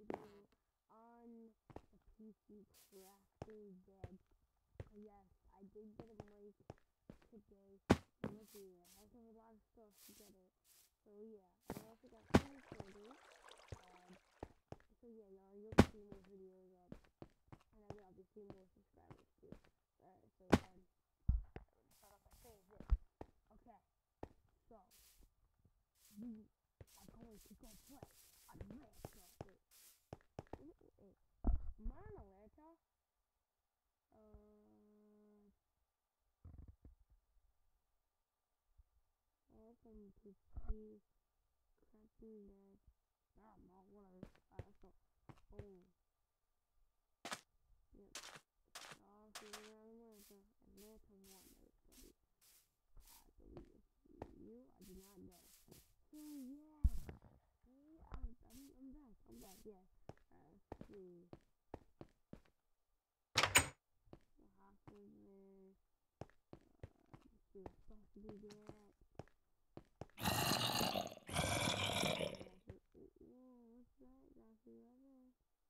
video on the PC crafting deck. Yes, I did get a mic today. So let's see, I have a lot of stuff to get it. So yeah, I also got two recorders. So yeah, y'all, you'll see more videos up. And I'll be obviously more subscribers too. Alright, so start off by saying this. Okay, so we are going to go play Atlanta. Wait. Am I on Atlanta? Welcome to see crafting deck. I don't know, whatever. Alright, so boom. Yep. So we're on Atlanta. Atlanta 1, everybody. I believe it's you. I do not know. So yeah. Hey, I'm back. Yeah. Let's see. The hostage there. Let's see what's supposed to be that. Whoa, what's that? Y'all see that there?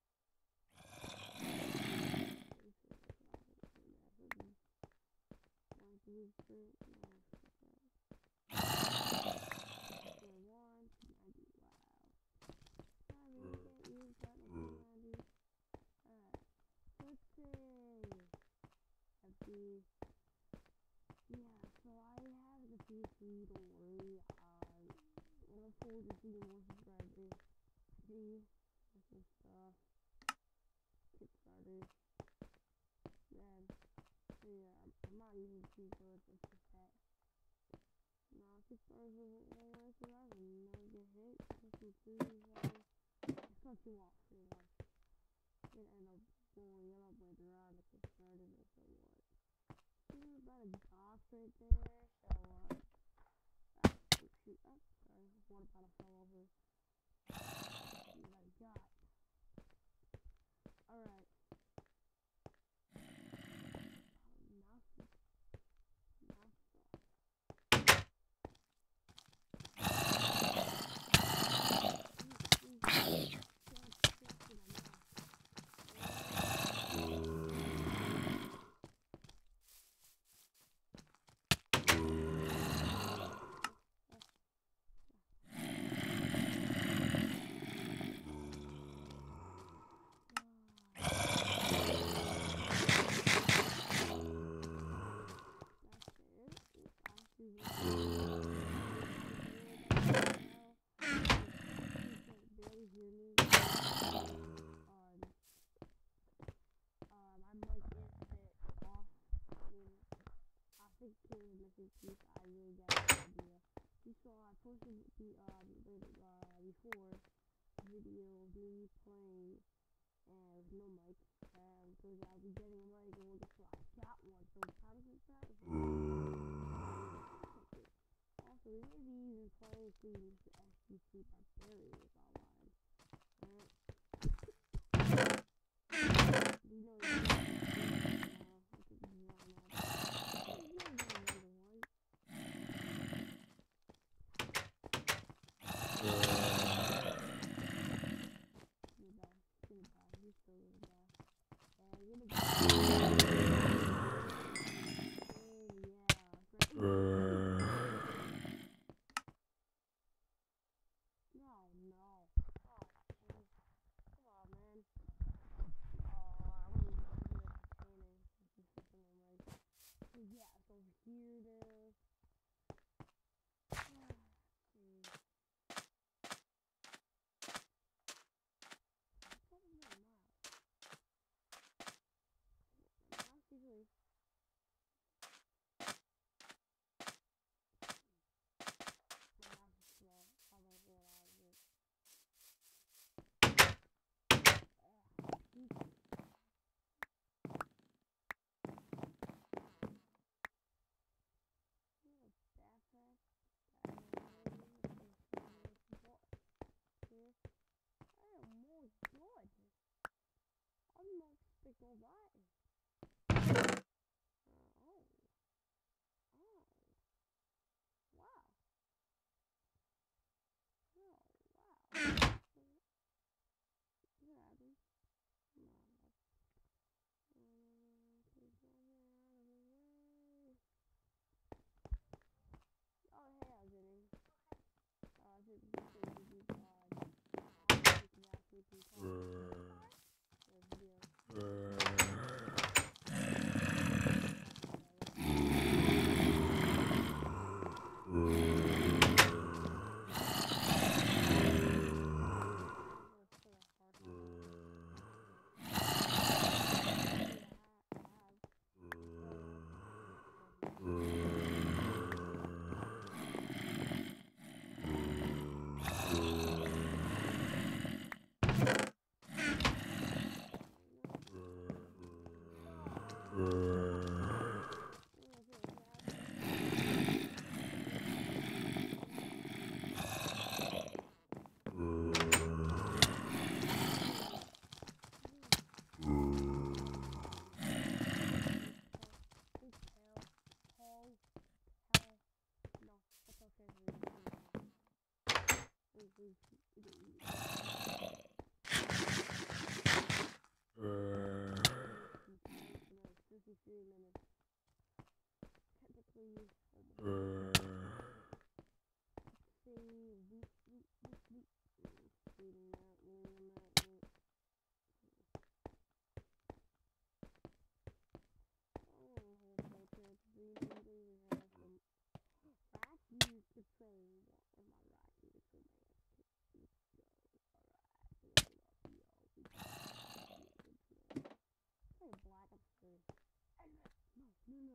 One, two, three. No, what's that? One, 90. Wow. Sorry, you can't use that. 90. Alright. Let's see. FD. Yeah, so I have the PC, don't worry. I look forward to seeing more subscribers. See, that's some stuff. Kickstarter. Then, so yeah, I'm not even too good. It's just that. No, Kickstarters won't work forever. You never get hit. Just some food, it cuts you off pretty much. You're gonna end up blowing up later on the Kickstarter, so what? See about a dock right there, so oh shoot, oh, sorry, water bottle fell over. See what I got. Alright. Now stuff. I'm like a bit off. I mean, I think King is missing piece. I really got no idea. You saw I posted before video of me playing and with no mic. Because I'll be getting a mic and we'll just so I got one. So how does it sound? Also, we may be even playing through Mr. SGC Barbarians online. You know, no. Oh, jeez. Come on, man. Oh, I wasn't even entertaining. This is something I'm like. So yeah, so over here there's. Jeez. Probably not. My mouse usually. My mouse is slow. I'm gonna get out of it. Shoot. Backpack. Here. I am more good. I'm not expecting that. Oh. Oh. Wow. Oh, wow. black upstairs. No.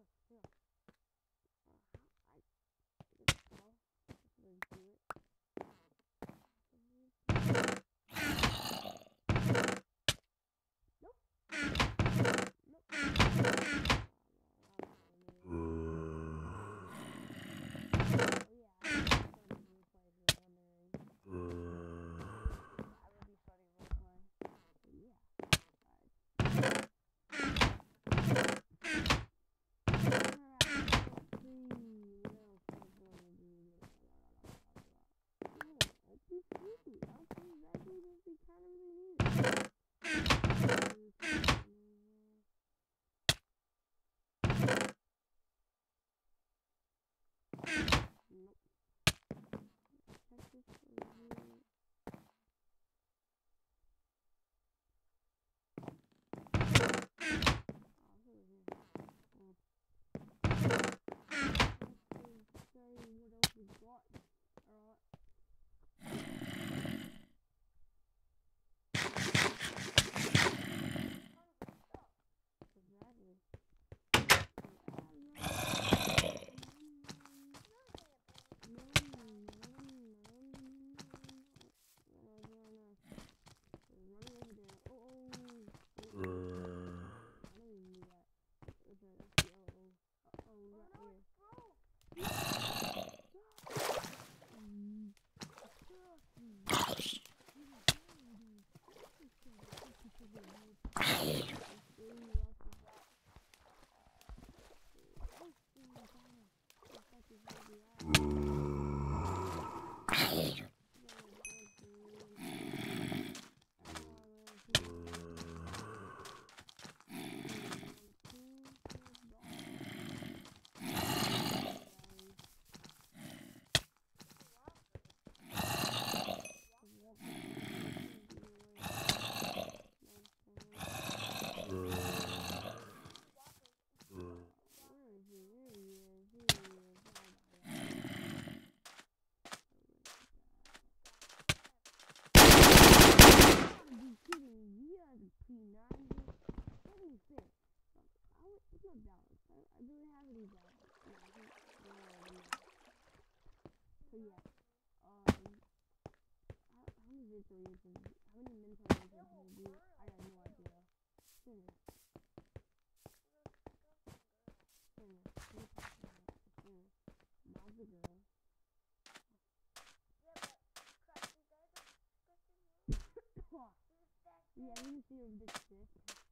Yeah, you can see over this shit.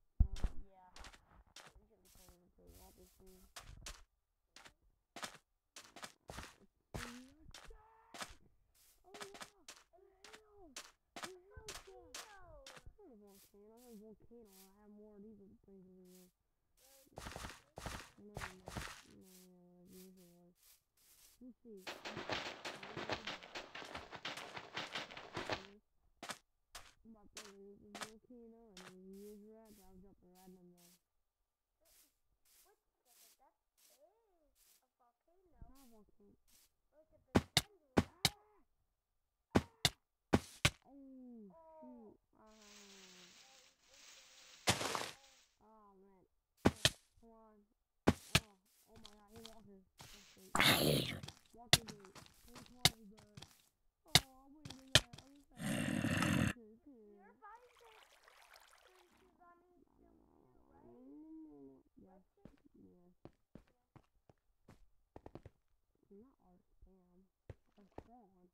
Yeah. We should be playing with the water soon. Volcano. I have more of these things over here. No. Let's see. My brother is a volcano and he is red. I'll jump right in them. Wait a second, that is a volcano. Not a volcano. Look at the thunder. Oh, shoot. Oh, man. Come on. Oh my god, he's walking. Walking dude. He's walking dude. Oh, I'm waiting there. You're fine, she's on me too, right? Yes. Not our spam. Our spawn.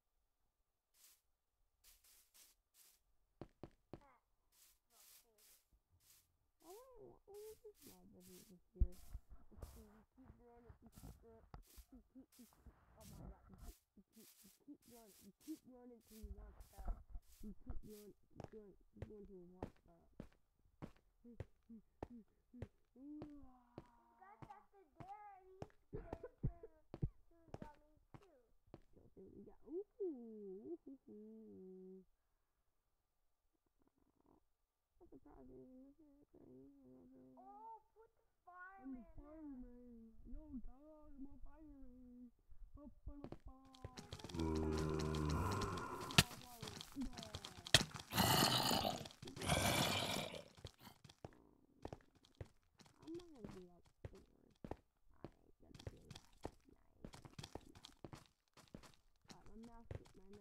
Not this here. Keep running. Oh my god. You keep running till you want stop. You keep going till you want stop. You guys have to dare and he's scared to zombies too. We got I'm surprised oh, put the fireman. I'm the fireman. Yo, dog, I'm a fireman. Up on the farm.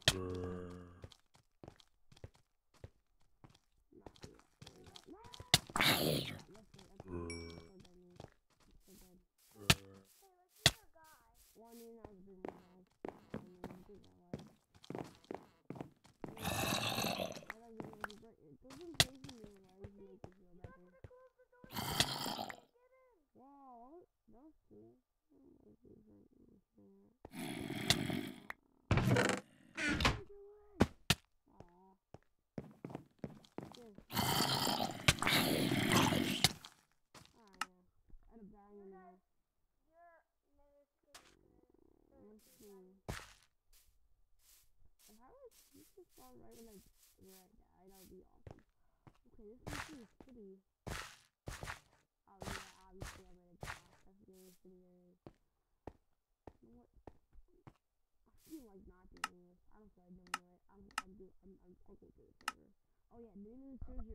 Right when I die, that would be awesome. Okay, this is pretty city. Oh yeah, obviously I'm gonna die. That's the only city there is. You know what? I feel like not doing this. I don't feel like doing it. I'll go to the server. Oh yeah, the new server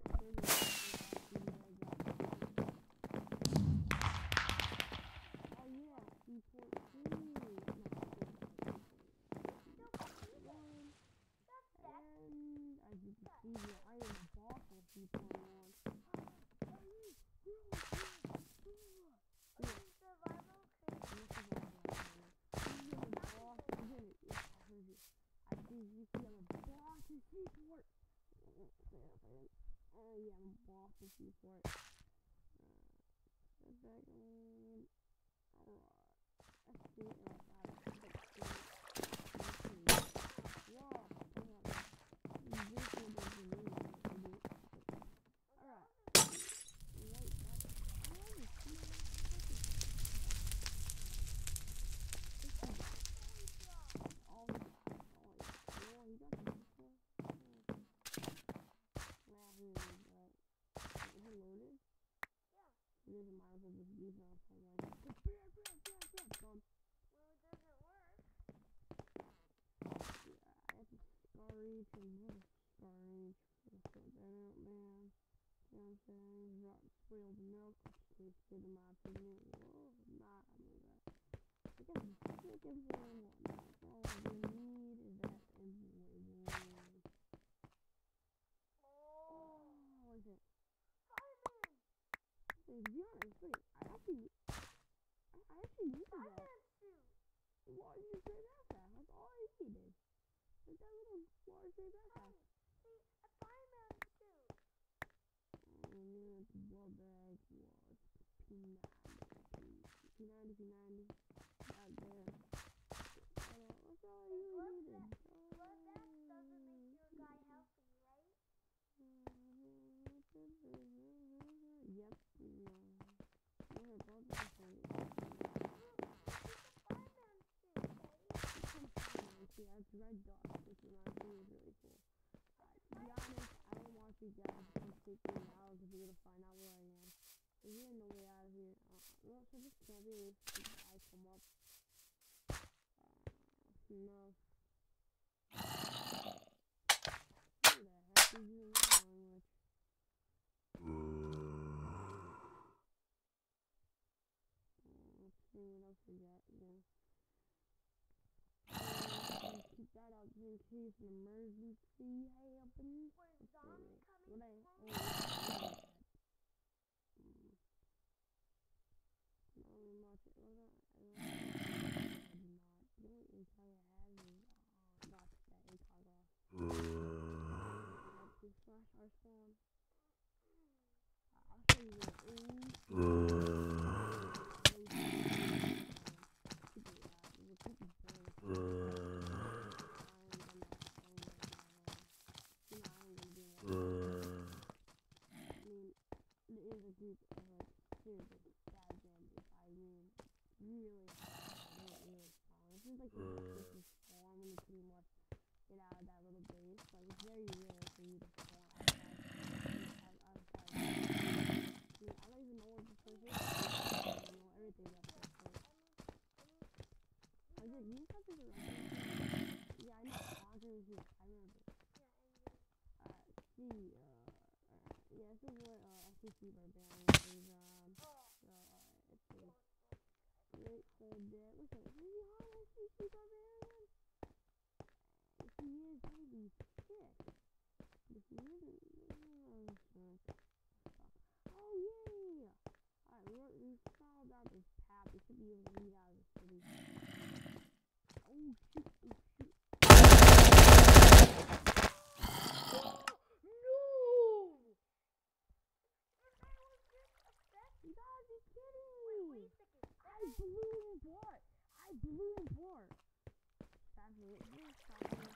oh yeah, Seaport 2. No, Seaport 1. And as you can see here, I am the boss of Seaport 1. Seaport. Oh yeah, I'm boss of Seaport. Back on. Alright. Let's see if I whoa. Alright. There's a miles of this beef now, so I'm like, done. Well, it doesn't work. Yeah, I have to scourge and what a scourge. Let's throw that out, man. You know what I'm saying? Drop spoiled milk, which tastes good in my opinion. Whoa, nah, I know that. I guess the chickens and whatnot. So all I really need is that and oh, what is it? To be honest, wait, I actually needed that. Why did you say that fast? That's all I needed. Like that little large day backpack. The blood bag was P90. Out there. That's all you needed. Yep. No, her blood bag for you. See, that's red dust, which reminds me is really cool. To be honest, I don't want you guys to take 3 hours to be able to find out where I am. There's really no way out of here. Well, so this can't be this. I come up. No. Who the heck is you wrong with? Let's see what else we got. Yeah. Keep that out in case an emergency happens. What I not much. What about the only intel I have is watch that ACOG off. Slash our spawn. I'll show you get out of that little base. Like, it's very rare for you to spawn outside. I don't even know what this place is. I don't know everything about this place. I did you have this around? Yeah, I know. Honker is here. I remember. See, yeah, this is what, SCC Barbarian is, so, let's see. Grateful Dead. Listen, is he on SCC Barbarian? If he is, be able to leave out of the city. Oh shoot, oh shoot. No! You gotta be kidding me! Wait a second. I blew him apart! I blew him apart! Stop it. Stop it.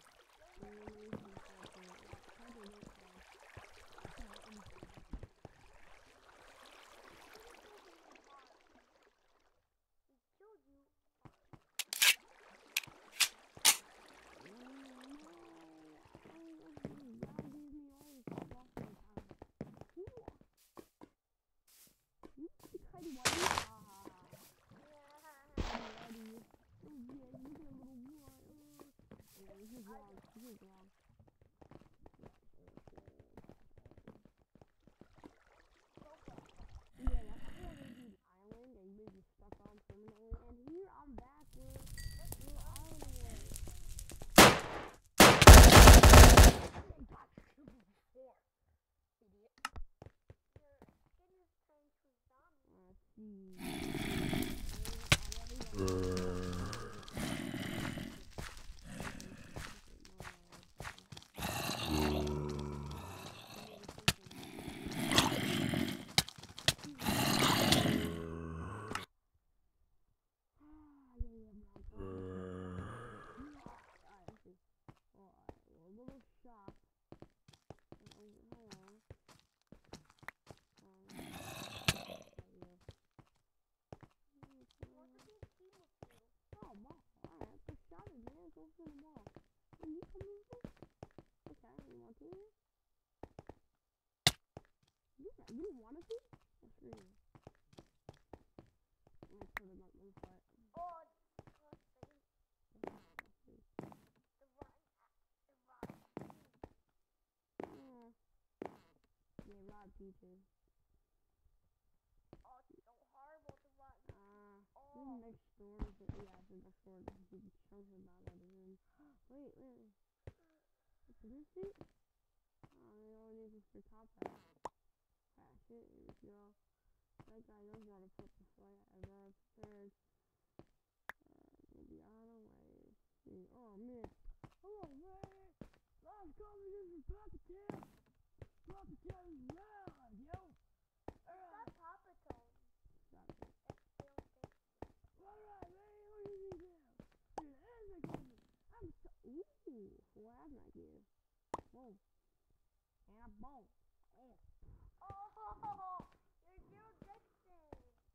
You don't want to be? Oh, screw you. I'm gonna put him up one fight. Oh, yeah, Rob PJ. Oh, it's so horrible to run. This next door is yeah, the next door is big chunks of not letting in. Wait. What's this seat? Oh, all it is for top hat. Crash it, here we go. That guy knows how to put the flight above third. Maybe I don't know. See. Oh man. Hello man! Last conversation for Papa Tail! Papa Tail is loud, yo! That's Papa Tone. Stop it. Alright, man, what do you think now? I'm so. Ooh, what happened I give? Boom. And a boom. Oh. Oh, you're Zero Jackson.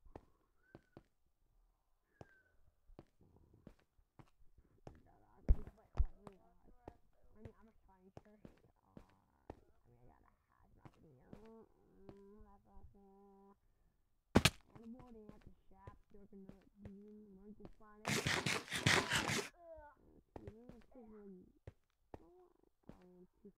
I'm a fine shirt. I got a hazmat here. And I'm boarding at the shop, talking to the Uncle Finance.